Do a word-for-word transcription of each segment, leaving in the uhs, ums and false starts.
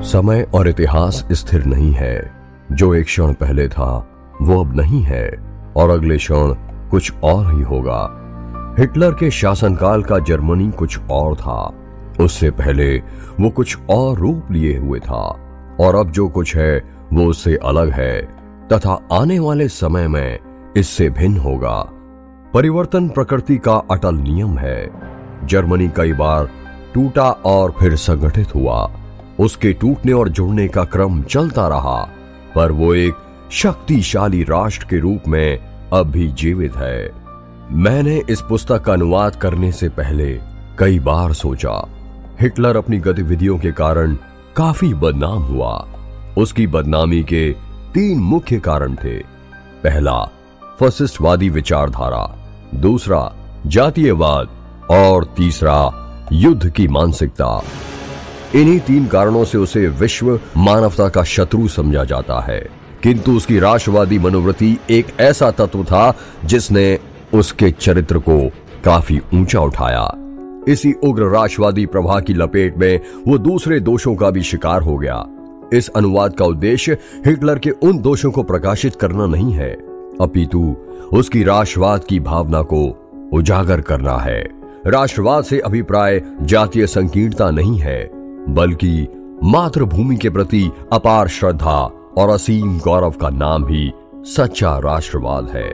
समय और इतिहास स्थिर नहीं है। जो एक क्षण पहले था वो अब नहीं है और अगले क्षण कुछ और ही होगा। हिटलर के शासनकाल का जर्मनी कुछ और था, उससे पहले वो कुछ और रूप लिए हुए था और अब जो कुछ है वो उससे अलग है तथा आने वाले समय में इससे भिन्न होगा। परिवर्तन प्रकृति का अटल नियम है। जर्मनी कई बार टूटा और फिर संगठित हुआ। उसके टूटने और जुड़ने का क्रम चलता रहा, पर वो एक शक्तिशाली राष्ट्र के रूप में अब भी जीवित है। मैंने इस पुस्तक का अनुवाद करने से पहले कई बार सोचा, हिटलर अपनी गतिविधियों के कारण काफी बदनाम हुआ। उसकी बदनामी के तीन मुख्य कारण थे। पहला, फसिस्टवादी विचारधारा, दूसरा जातीयवाद और तीसरा युद्ध की मानसिकता। इन्हीं तीन कारणों से उसे विश्व मानवता का शत्रु समझा जाता है, किंतु उसकी राष्ट्रवादी मनोवृत्ति एक ऐसा तत्व था जिसने उसके चरित्र को काफी ऊंचा उठाया। इसी उग्र राष्ट्रवादी प्रवाह की लपेट में वो दूसरे दोषों का भी शिकार हो गया। इस अनुवाद का उद्देश्य हिटलर के उन दोषों को प्रकाशित करना नहीं है, अपितु उसकी राष्ट्रवाद की भावना को उजागर करना है। राष्ट्रवाद से अभिप्राय जातीय संकीर्णता नहीं है, बल्कि मातृभूमि के प्रति अपार श्रद्धा और असीम गौरव का नाम ही सच्चा राष्ट्रवाद है।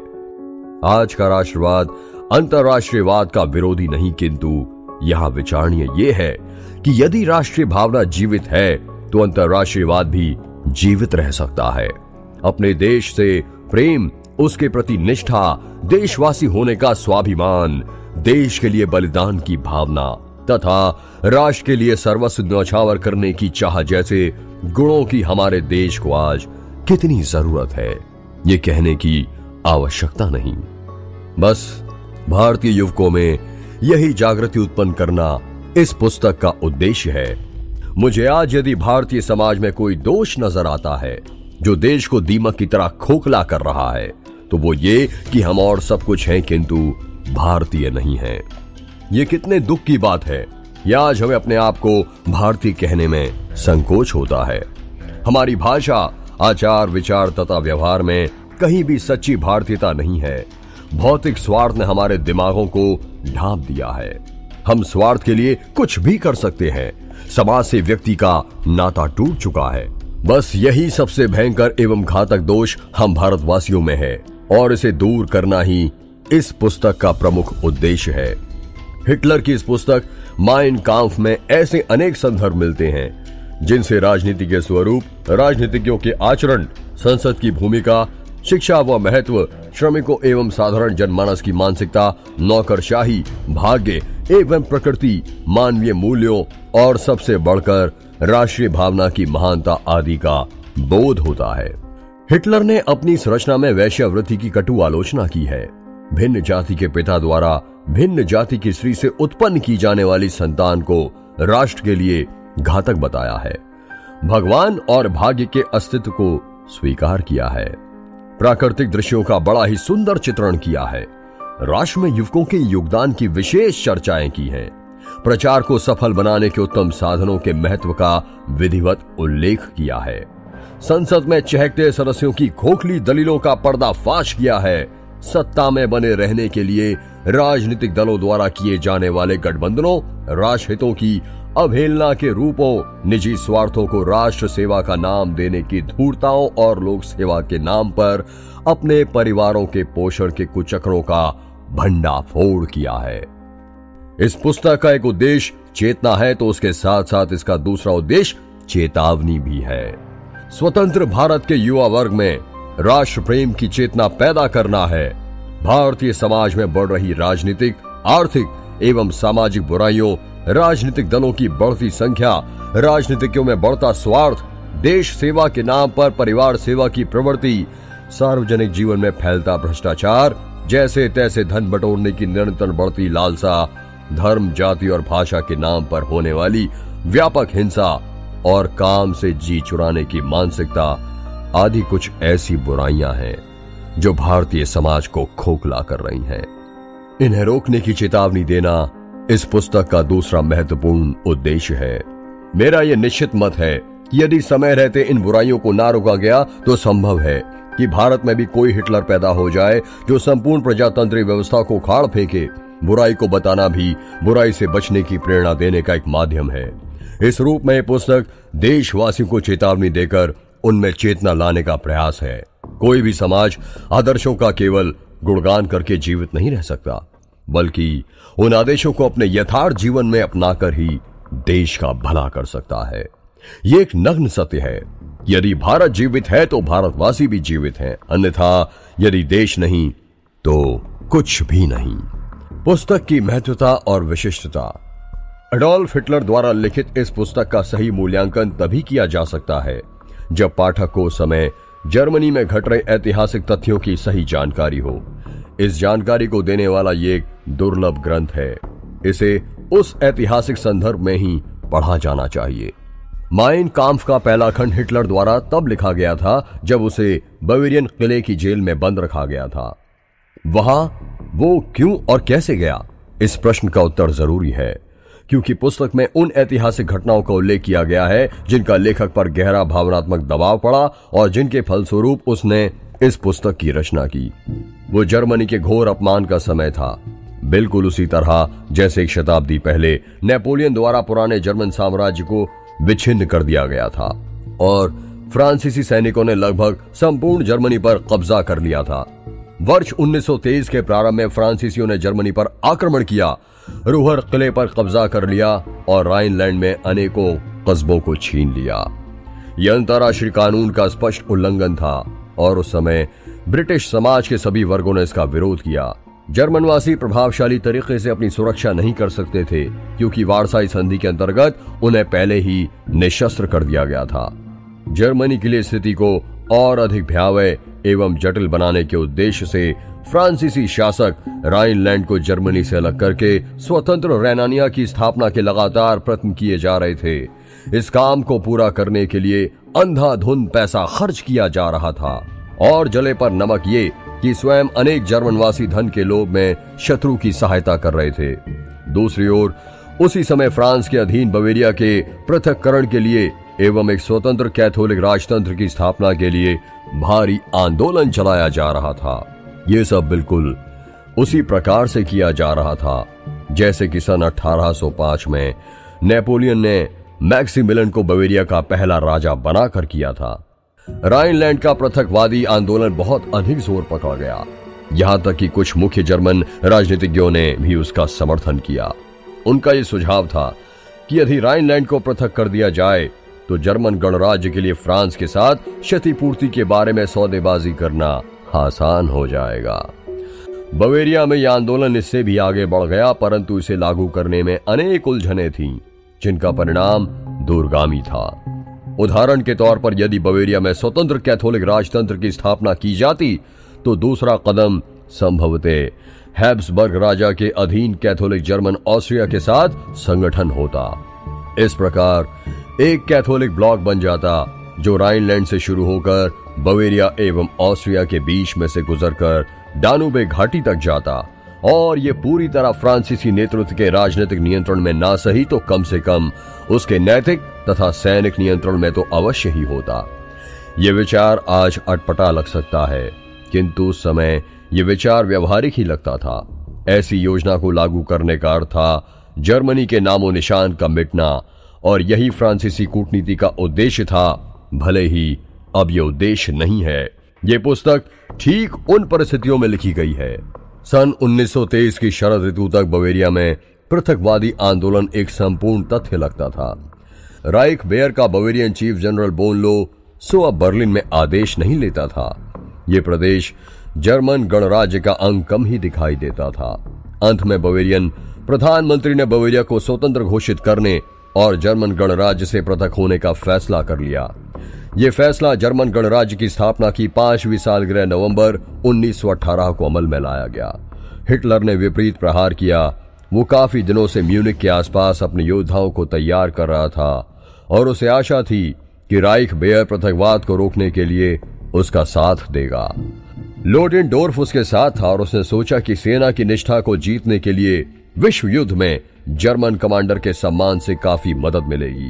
आज का राष्ट्रवाद अंतर्राष्ट्रीयवाद का विरोधी नहीं, किंतु यहां विचारणीय यह है कि यदि राष्ट्रीय भावना जीवित है तो अंतर्राष्ट्रीयवाद भी जीवित रह सकता है। अपने देश से प्रेम, उसके प्रति निष्ठा, देशवासी होने का स्वाभिमान, देश के लिए बलिदान की भावना तथा राष्ट्र के लिए सर्वस्व न्यौछावर करने की चाह जैसे गुणों की हमारे देश को आज कितनी जरूरत है, ये कहने की आवश्यकता नहीं। बस भारतीय युवकों में यही जागृति उत्पन्न करना इस पुस्तक का उद्देश्य है। मुझे आज यदि भारतीय समाज में कोई दोष नजर आता है जो देश को दीमक की तरह खोखला कर रहा है, तो वो ये कि हम और सब कुछ हैं किंतु भारतीय नहीं हैं। ये कितने दुख की बात है। यह आज हमें अपने आप को भारतीय कहने में संकोच होता है। हमारी भाषा, आचार, विचार तथा व्यवहार में कहीं भी सच्ची भारतीयता नहीं है। भौतिक स्वार्थ ने हमारे दिमागों को ढांप दिया है। हम स्वार्थ के लिए कुछ भी कर सकते हैं। समाज से व्यक्ति का नाता टूट चुका है। बस यही सबसे भयंकर एवं घातक दोष हम भारतवासियों में है और इसे दूर करना ही इस पुस्तक का प्रमुख उद्देश्य है। हिटलर की इस पुस्तक माइन काम्फ में ऐसे अनेक संदर्भ मिलते हैं जिनसे राजनीति के स्वरूप, राजनीतिज्ञों के आचरण, संसद की भूमिका, शिक्षा व महत्व, श्रमिकों एवं साधारण जनमानस की मानसिकता, नौकरशाही, भाग्य एवं प्रकृति, मानवीय मूल्यों और सबसे बढ़कर राष्ट्रीय भावना की महानता आदि का बोध होता है। हिटलर ने अपनी संरचना में वैश्यावृत्ति की कटु आलोचना की है। भिन्न जाति के पिता द्वारा भिन्न जाति की स्त्री से उत्पन्न की जाने वाली संतान को राष्ट्र के लिए घातक बताया है। भगवान और भाग्य के अस्तित्व को स्वीकार किया है। प्राकृतिक दृश्यों का बड़ा ही सुंदर चित्रण किया है। राष्ट्र में युवकों के योगदान की विशेष चर्चाएं की हैं। प्रचार को सफल बनाने के उत्तम साधनों के महत्व का विधिवत उल्लेख किया है। संसद में चहकते सदस्यों की खोखली दलीलों का पर्दाफाश किया है। सत्ता में बने रहने के लिए राजनीतिक दलों द्वारा किए जाने वाले गठबंधनों, राष्ट्र हितों की अवहेलना के रूपों, निजी स्वार्थों को राष्ट्र सेवा का नाम देने की धूर्ताओं और लोक सेवा के नाम पर अपने परिवारों के पोषण के कुचक्रों का भंडाफोड़ किया है। इस पुस्तक का एक उद्देश्य चेतना है तो उसके साथ साथ इसका दूसरा उद्देश्य चेतावनी भी है। स्वतंत्र भारत के युवा वर्ग में राष्ट्र प्रेम की चेतना पैदा करना है। भारतीय समाज में बढ़ रही राजनीतिक, आर्थिक एवं सामाजिक बुराइयों, राजनीतिक दलों की बढ़ती संख्या, राजनीतिज्ञों में बढ़ता स्वार्थ, देश सेवा के नाम पर परिवार सेवा की प्रवृत्ति, सार्वजनिक जीवन में फैलता भ्रष्टाचार, जैसे तैसे धन बटोरने की निरंतर बढ़ती लालसा, धर्म, जाति और भाषा के नाम पर होने वाली व्यापक हिंसा और काम से जी चुराने की मानसिकता आदि कुछ ऐसी बुराइयां हैं जो भारतीय समाज को खोखला कर रही हैं। इन्हें रोकने की चेतावनी देना इस पुस्तक का दूसरा महत्वपूर्ण उद्देश्य है। मेरा यह निश्चित मत है कि यदि समय रहते इन बुराइयों को ना रोका गया तो संभव है कि भारत में भी कोई हिटलर पैदा हो जाए जो संपूर्ण प्रजातांत्रिक व्यवस्था को उखाड़ फेंके। बुराई को बताना भी बुराई से बचने की प्रेरणा देने का एक माध्यम है। इस रूप में यह पुस्तक देशवासियों को चेतावनी देकर उनमें चेतना लाने का प्रयास है। कोई भी समाज आदर्शों का केवल गुणगान करके जीवित नहीं रह सकता, बल्कि उन आदेशों को अपने यथार्थ जीवन में अपनाकर ही देश का भला कर सकता है। ये एक नग्न सत्य है। यदि भारत जीवित है तो भारतवासी भी जीवित हैं, अन्यथा यदि देश नहीं तो कुछ भी नहीं। पुस्तक की महत्वता और विशिष्टता। एडोल्फ हिटलर द्वारा लिखित इस पुस्तक का सही मूल्यांकन तभी किया जा सकता है जब पाठक को उस समय जर्मनी में घट रहे ऐतिहासिक तथ्यों की सही जानकारी हो। इस जानकारी को देने वाला ये एक दुर्लभ ग्रंथ है। इसे उस ऐतिहासिक संदर्भ में ही पढ़ा जाना चाहिए। माइन काम्फ का पहला खंड हिटलर द्वारा तब लिखा गया था जब उसे बवेरियन किले की जेल में बंद रखा गया था। वहां वो क्यों और कैसे गया, इस प्रश्न का उत्तर जरूरी है, क्योंकि पुस्तक में उन ऐतिहासिक घटनाओं का उल्लेख किया गया है जिनका लेखक पर गहरा भावनात्मक दबाव पड़ा और जिनके फलस्वरूप उसने इस पुस्तक की रचना की। वो जर्मनी के घोर अपमान का समय था, बिल्कुल उसी तरह जैसे एक शताब्दी पहले नेपोलियन द्वारा पुराने जर्मन साम्राज्य को विच्छिन्न कर दिया गया था और फ्रांसीसी सैनिकों ने लगभग संपूर्ण जर्मनी पर कब्जा कर लिया था। वर्ष उन्नीस सौ तेईस के प्रारंभ में फ्रांसीसियों ने जर्मनी पर आक्रमण किया, रूहर किले पर कब्जा कर लिया और राइनलैंड में अनेकों कस्बों को छीन लिया। यह अंतर्राष्ट्रीय कानून का स्पष्ट उल्लंघन था और उस समय ब्रिटिश समाज के सभी वर्गों ने इसका विरोध किया। जर्मनवासी प्रभावशाली तरीके से अपनी सुरक्षा नहीं कर सकते थे क्योंकि वारसाई संधि के अंतर्गत उन्हें पहले ही निशस्त्र कर दिया गया था। जर्मनी के लिए स्थिति को और अधिक भयावह एवं जटिल बनाने के उद्देश्य से फ्रांसीसी शासक राइनलैंड को जर्मनी से अलग करके स्वतंत्र रैनानिया की स्थापना के लगातार प्रयत्न किए जा रहे थे। इस काम को पूरा करने के लिए अंधाधुंध पैसा खर्च किया जा रहा था और जले पर नमक ये कि स्वयं अनेक जर्मनवासी धन के लोभ में शत्रु की सहायता कर रहे थे। दूसरी ओर उसी समय फ्रांस के अधीन बवेरिया के पृथक्करण के लिए एवं एक स्वतंत्र कैथोलिक राजतंत्र की स्थापना के लिए भारी आंदोलन चलाया जा रहा था। ये सब बिल्कुल उसी प्रकार से किया जा रहा था जैसे कि सन अठारह सौ पाँच में नेपोलियन ने मैक्सिमिलियन को बवेरिया का पहला राजा बनाकर किया था। राइनलैंड का पृथकवादी आंदोलन बहुत अधिक जोर पकड़ गया, यहां तक कि कुछ मुख्य जर्मन राजनीतिज्ञों ने भी उसका समर्थन किया। उनका यह सुझाव था कि यदि राइनलैंड को पृथक कर दिया जाए तो जर्मन गणराज्य के लिए फ्रांस के साथ क्षतिपूर्ति के बारे में सौदेबाजी करना आसान हो जाएगा। बवेरिया में यह आंदोलन इससे भी आगे बढ़ गया, परंतु इसे लागू करने में अनेक उलझनें थीं, जिनका परिणाम दूरगामी था। उदाहरण के तौर पर यदि बवेरिया में स्वतंत्र कैथोलिक राजतंत्र की स्थापना की जाती तो दूसरा कदम संभवतः हैब्सबर्ग राजा के अधीन कैथोलिक जर्मन ऑस्ट्रिया के साथ संगठन होता। इस प्रकार एक कैथोलिक ब्लॉक बन जाता जो राइनलैंड से शुरू होकर बवेरिया एवं ऑस्ट्रिया के बीच में से गुजरकर डानुबे घाटी तक जाता और ये पूरी तरह फ्रांसीसी नेतृत्व के राजनीतिक नियंत्रण में ना सही तो कम से कम उसके नैतिक तथा सैनिक नियंत्रण में तो अवश्य ही होता। ये विचार आज अटपटा लग सकता है, किंतु उस समय ये विचार व्यवहारिक ही लगता था। ऐसी योजना को लागू करने का अर्थ था जर्मनी के नामो निशान का मिटना और यही फ्रांसीसी कूटनीति का उद्देश्य था, भले ही अब ये उद्देश्य नहीं है। ये पुस्तक ठीक उन परिस्थितियों में लिखी गई है। सन उन्नीस सौ तेईस की शरद ऋतु तक बवेरिया में पृथकवादी आंदोलन एक संपूर्ण तथ्य लगता था। राइख बेयर का बवेरियन चीफ जनरल बोनलो सो अब बर्लिन में आदेश नहीं लेता था। ये प्रदेश जर्मन गणराज्य का अंग कम ही दिखाई देता था। अंत में बवेरियन प्रधानमंत्री ने बवेरिया को स्वतंत्र घोषित करने और जर्मन गणराज्य से पृथक होने का फैसला कर लिया। ये फैसला जर्मन गणराज्य की स्थापना की पांचवी सालगिरह नवंबर उन्नीस सौ अठारह को अमल में लाया गया। हिटलर ने विपरीत प्रहार किया। वो काफी दिनों से म्यूनिक के आसपास अपने योद्धाओं को तैयार कर रहा था और उसे आशा थी कि राइख बेयर पृथकवाद को रोकने के लिए उसका साथ देगा। लोडेनडोर्फ उसके साथ था और उसने सोचा कि सेना की निष्ठा को जीतने के लिए विश्व युद्ध में जर्मन कमांडर के सम्मान से काफी मदद मिलेगी।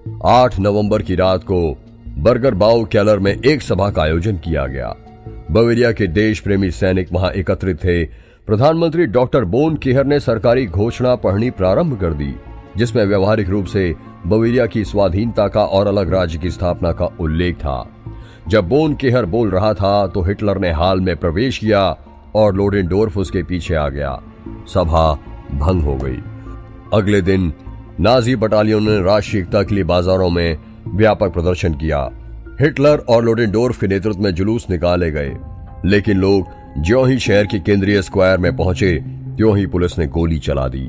आठ नवंबर की रात को बर्गर बाउ केलर में एक सभा का आयोजन किया गया। बवेरिया के देश प्रेमी सैनिक वहां एकत्रित थे। प्रधानमंत्री डॉक्टर बोन केहर ने सरकारी घोषणा पढ़नी प्रारंभ कर दी, जिसमें व्यवहारिक रूप से बवेरिया की स्वाधीनता का और अलग राज्य की स्थापना का उल्लेख था। जब बोन केहर बोल रहा था तो हिटलर ने हाल में प्रवेश किया और लोडेनडोर्फ उसके पीछे आ गया। सभा भंग हो गई। अगले दिन नाजी बटालियन ने राष्ट्रीय एकता के लिए बाजारों में व्यापक प्रदर्शन किया। हिटलर और लोडेनडोर्फ के नेतृत्व में जुलूस निकाले गए, लेकिन लोग ज्यों ही शहर के केंद्रीय स्क्वायर में पहुंचे त्यों ही पुलिस ने गोली चला दी।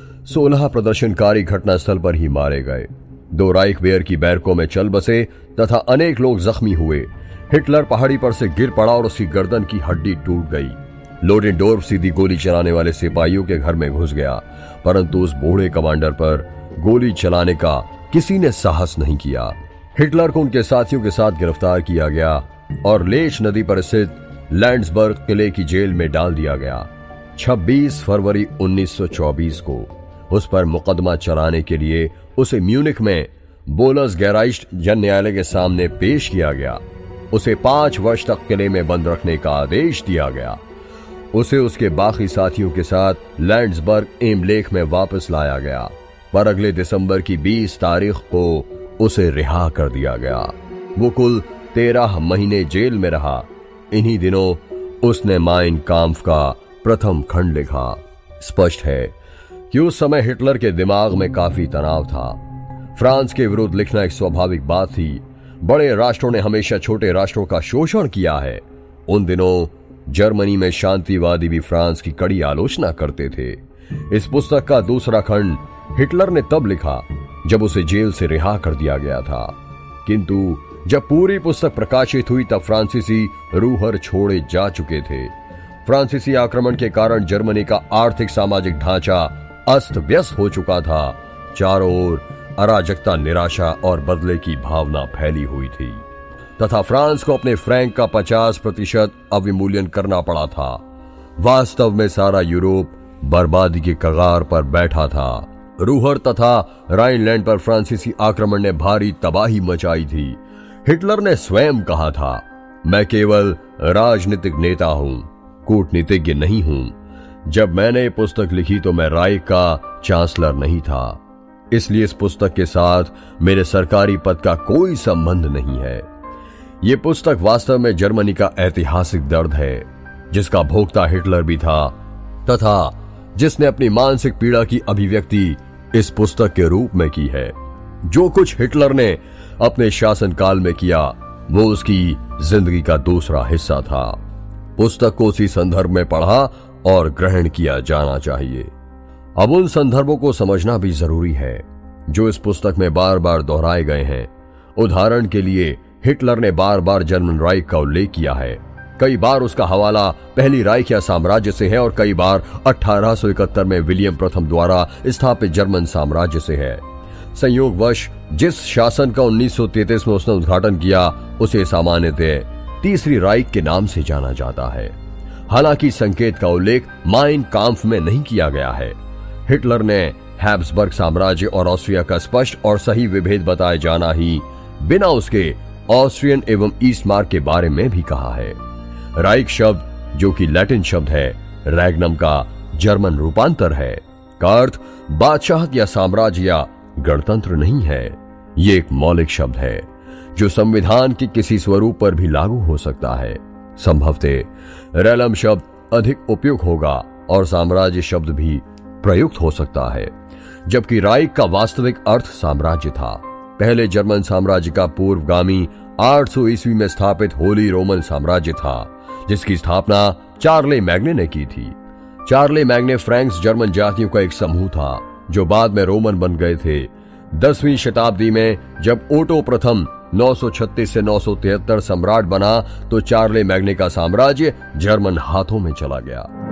सोलह प्रदर्शनकारी घटनास्थल पर ही मारे गए। दो राइख वेयर की बैरकों में चल बसे तथा अनेक लोग जख्मी हुए। हिटलर पहाड़ी पर से गिर पड़ा और उसकी गर्दन की हड्डी टूट गई। लोडेनडोर्फ सीधी गोली चलाने वाले सिपाहियों के घर में घुस गया, परंतु उस बूढ़े कमांडर पर गोली चलाने का किसी ने साहस नहीं किया। हिटलर को उनके साथियों के साथ गिरफ्तार किया गया और लेच नदी पर स्थित लैंड्सबर्ग किले की जेल में डाल दिया गया। छब्बीस फरवरी उन्नीस सौ चौबीस को उस पर मुकदमा चलाने के लिए उसे म्यूनिख में बोलस गैराइस्ट जन न्यायालय के सामने पेश किया गया। उसे पांच वर्ष तक किले में बंद रखने का आदेश दिया गया। उसे उसके बाकी साथियों के साथ लैंड्सबर्ग एमलेख में वापस लाया गया, पर अगले दिसंबर की बीस तारीख को उसे रिहा कर दिया गया। वो कुल तेरह महीने जेल में रहा। इन्हीं दिनों उसने माइन काम्फ का प्रथम खंड लिखा। स्पष्ट है कि उस समय हिटलर के दिमाग में काफी तनाव था। फ्रांस के विरुद्ध लिखना एक स्वाभाविक बात थी। बड़े राष्ट्रों ने हमेशा छोटे राष्ट्रों का शोषण किया है। उन दिनों जर्मनी में शांतिवादी भी फ्रांस की कड़ी आलोचना करते थे। इस पुस्तक का दूसरा खंड हिटलर ने तब लिखा जब उसे जेल से रिहा कर दिया गया था, किंतु जब पूरी पुस्तक प्रकाशित हुई तब फ्रांसीसी रूहर छोड़े जा चुके थे। फ्रांसीसी आक्रमण के कारण जर्मनी का आर्थिक सामाजिक ढांचा अस्त व्यस्त हो चुका था। चारों ओर अराजकता, निराशा और बदले की भावना फैली हुई थी तथा फ्रांस को अपने फ्रैंक का पचास प्रतिशत अवमूल्यन करना पड़ा था। वास्तव में सारा यूरोप बर्बादी के कगार पर बैठा था। रूहर तथा राइनलैंड पर फ्रांसीसी आक्रमण ने भारी तबाही मचाई थी। हिटलर ने स्वयं कहा था, मैं केवल राजनीतिक नेता हूं, कूटनीतिज्ञ नहीं हूं। जब मैंने ये पुस्तक लिखी तो मैं राइख का चांसलर नहीं था, इसलिए इस पुस्तक के साथ मेरे सरकारी पद का कोई संबंध नहीं है। ये पुस्तक वास्तव में जर्मनी का ऐतिहासिक दर्द है, जिसका भोक्ता हिटलर भी था तथा जिसने अपनी मानसिक पीड़ा की अभिव्यक्ति इस पुस्तक के रूप में की है। जो कुछ हिटलर ने अपने शासनकाल में किया वो उसकी जिंदगी का दूसरा हिस्सा था। पुस्तक को उसी संदर्भ में पढ़ा और ग्रहण किया जाना चाहिए। अब उन संदर्भों को समझना भी जरूरी है जो इस पुस्तक में बार बार दोहराए गए हैं। उदाहरण के लिए हिटलर ने बार बार जर्मन राइख का उल्लेख किया है। कई बार उसका हवाला पहली राइख या साम्राज्य से है और कई बार अठारह सौ इकहत्तर में विलियम प्रथम द्वारा स्थापित जर्मन साम्राज्य से है। संयोगवश जिस शासन का उन्नीस सौ तैंतीस में उसने उद्घाटन किया उसे सामान्यतः तीसरी राइख के नाम से जाना जाता है। हालांकि संकेत का उल्लेख माइन काम्फ में नहीं किया गया है। हिटलर ने हैब्सबर्ग साम्राज्य और ऑस्ट्रिया का स्पष्ट और सही विभेद बताए जाना ही बिना उसके ऑस्ट्रियन एवं ईस्टमार्क के बारे में भी कहा है। राइख शब्द जो कि लैटिन शब्द है, रैग्नम का जर्मन रूपांतर है, का अर्थ बादशाहत या साम्राज्य या गणतंत्र नहीं है। ये एक मौलिक शब्द है जो संविधान के किसी स्वरूप पर भी लागू हो सकता है। संभवतः रेलम शब्द अधिक उपयुक्त होगा और साम्राज्य शब्द भी प्रयुक्त हो सकता है, जबकि राइख का वास्तविक अर्थ साम्राज्य था। पहले जर्मन साम्राज्य का पूर्वगामी आठ सौ ईस्वी में स्थापित होली रोमन साम्राज्य था, जिसकी स्थापना चार्ले मैग्ने ने की थी। चार्ले मैग्ने फ्रैंक्स जर्मन जातियों का एक समूह था जो बाद में रोमन बन गए थे। दसवीं शताब्दी में जब ओटो प्रथम नौ सौ छत्तीस से नौ सौ तिहत्तर सम्राट बना तो चार्ले मैग्ने का साम्राज्य जर्मन हाथों में चला गया।